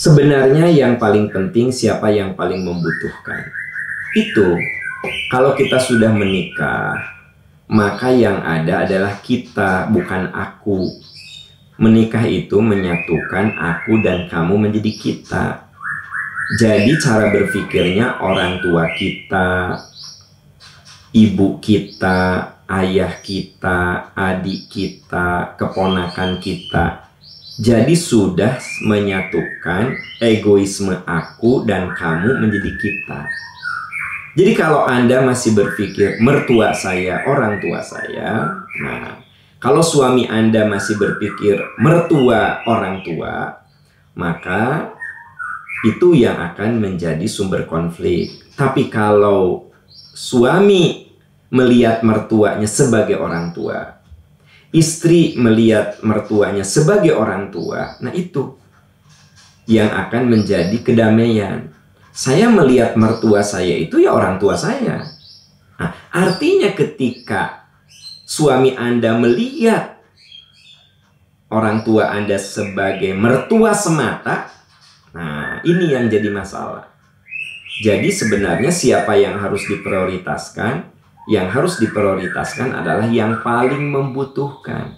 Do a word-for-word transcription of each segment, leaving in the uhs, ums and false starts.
Sebenarnya yang paling penting siapa yang paling membutuhkan. Itu kalau kita sudah menikah, maka yang ada adalah kita, bukan aku. Menikah itu menyatukan aku dan kamu menjadi kita. Jadi cara berpikirnya orang tua kita, ibu kita, ayah kita, adik kita, keponakan kita. Jadi sudah menyatukan egoisme aku dan kamu menjadi kita. Jadi kalau Anda masih berpikir mertua saya, orang tua saya, nah kalau suami Anda masih berpikir mertua orang tua, maka itu yang akan menjadi sumber konflik. Tapi kalau suami melihat mertuanya sebagai orang tua, istri melihat mertuanya sebagai orang tua, nah itu yang akan menjadi kedamaian. Saya melihat mertua saya itu ya orang tua saya. Nah, artinya ketika suami Anda melihat orang tua Anda sebagai mertua semata, nah ini yang jadi masalah. Jadi sebenarnya siapa yang harus diprioritaskan? Yang harus diprioritaskan adalah yang paling membutuhkan.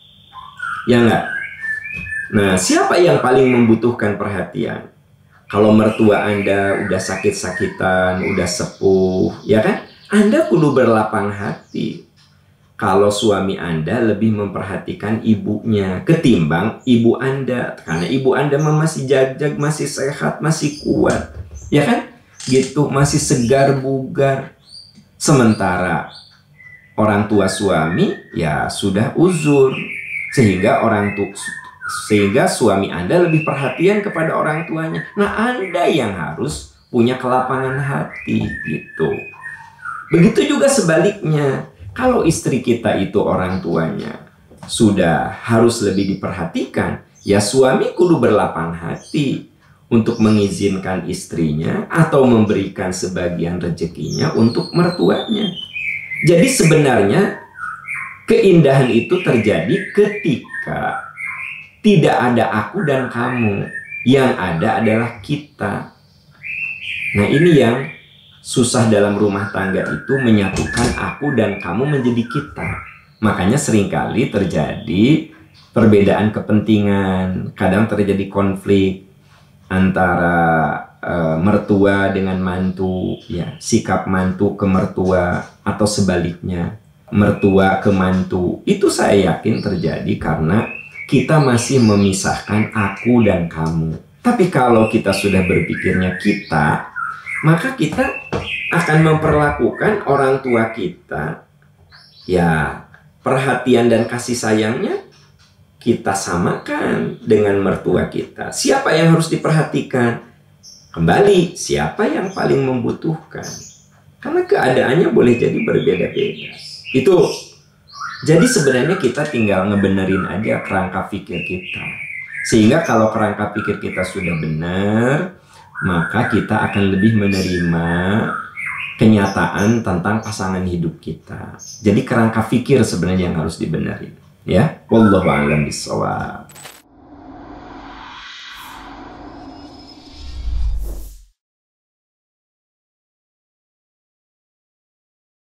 Ya enggak? Nah, siapa yang paling membutuhkan perhatian? Kalau mertua Anda udah sakit-sakitan, udah sepuh, ya kan? Anda kudu berlapang hati. Kalau suami Anda lebih memperhatikan ibunya ketimbang ibu Anda. Karena ibu Anda masih jag-jag, masih sehat, masih kuat. Ya kan? Gitu, masih segar bugar. Sementara orang tua suami ya sudah uzur, sehingga orang tu, sehingga suami Anda lebih perhatian kepada orang tuanya. Nah, Anda yang harus punya kelapangan hati gitu. Begitu juga sebaliknya, kalau istri kita itu orang tuanya sudah harus lebih diperhatikan, ya suami kudu berlapang hati untuk mengizinkan istrinya atau memberikan sebagian rezekinya untuk mertuanya. Jadi sebenarnya keindahan itu terjadi ketika tidak ada aku dan kamu. Yang ada adalah kita. Nah ini yang susah dalam rumah tangga itu, menyatukan aku dan kamu menjadi kita. Makanya seringkali terjadi perbedaan kepentingan, kadang terjadi konflik antara e, mertua dengan mantu, ya, sikap mantu ke mertua atau sebaliknya, mertua ke mantu. Itu saya yakin terjadi karena kita masih memisahkan aku dan kamu. Tapi kalau kita sudah berpikirnya kita, maka kita akan memperlakukan orang tua kita, ya, perhatian dan kasih sayangnya kita samakan dengan mertua kita. Siapa yang harus diperhatikan? Kembali, siapa yang paling membutuhkan? Karena keadaannya boleh jadi berbeda-beda. Itu, jadi sebenarnya kita tinggal ngebenerin aja kerangka pikir kita. Sehingga kalau kerangka pikir kita sudah benar, maka kita akan lebih menerima kenyataan tentang pasangan hidup kita. Jadi kerangka pikir sebenarnya yang harus dibenerin. Ya, wallahu a'lam bishawab.